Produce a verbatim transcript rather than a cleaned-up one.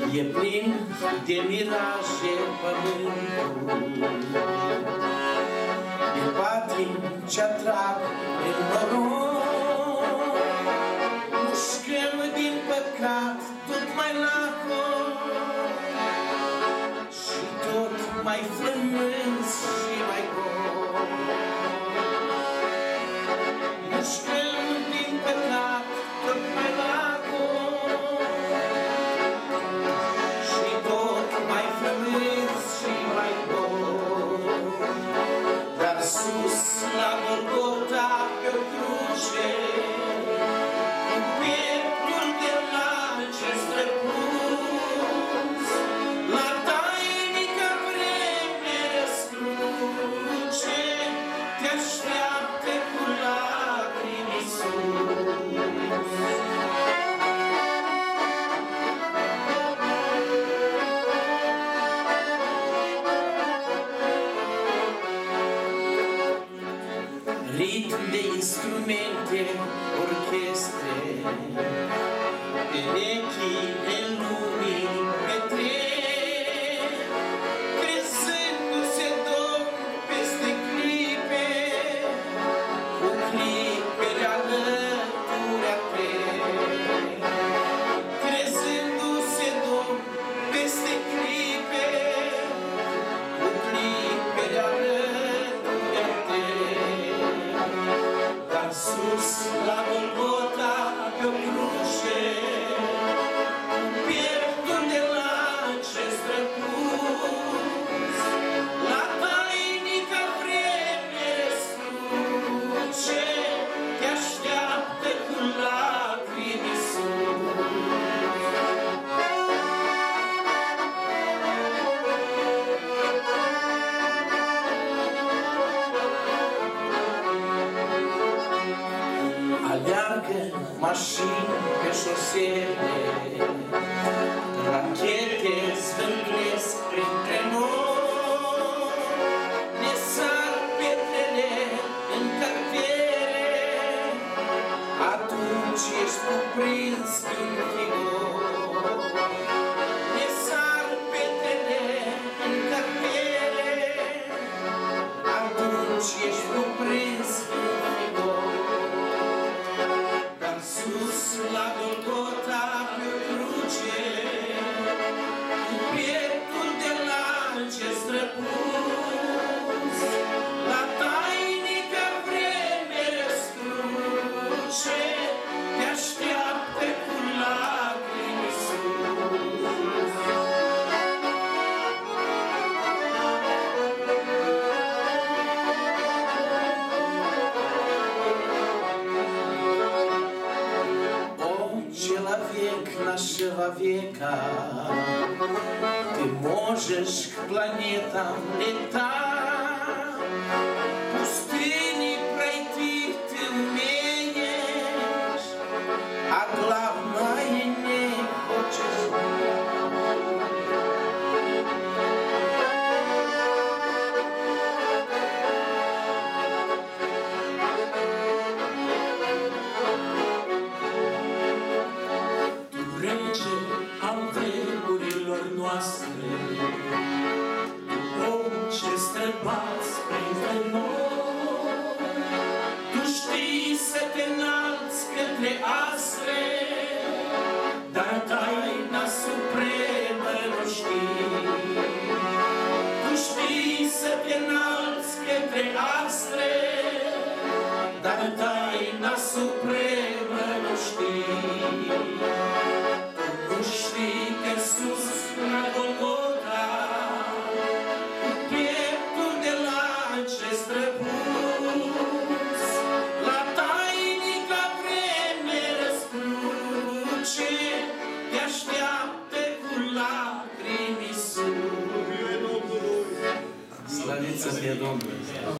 E plin de miraje pământul, de patim ce atrag în noroc. Mușcăm din păcat tot mai lacom și tot mai frămânți și mai gol. Mușcăm din păcat tot mai lacom și tot mai frămânți și mai gol. Dar sus la Golgota pe-o cruce, cu pieptul de lance străpuns, la tainica vreme răscruce, te așteaptă cu lacrimi sus. Ritm de instrumente, orchestre, perechii de lumini petrec, crezându-se Domn peste clipe, cu clipele alături atrec. Crezându-se Domn peste clipe, cu clipele alături atrec. Dar sus la Golgota pe-o cruce, cu pieptul de lance străpuns, la tainica vreme răscruce, te așteaptă cu lacrimi sus. Aleargă mașini pe șosele, rachete zvârlesc printre noi, ne sar pietrele în cartiere, atunci ești cuprins în figor. Ne sar pietrele în cartiere, atunci ești cuprins în figor. Dar sus la Golgota pe-o cruce, cu pieptul de lance străpuns, la tainica vreme răscruce, te așteaptă cu lacrimi sus. Человек нашего века, ты можешь к планетам летать, пустыни пройти ты умеешь, а главное не хочешь al vremurilor noastre, om ce străbați printre noi. Tu știi să te înalți către astre, dar taina supremă nu știi. Tu știi să te înalți către astre, dar taina supremă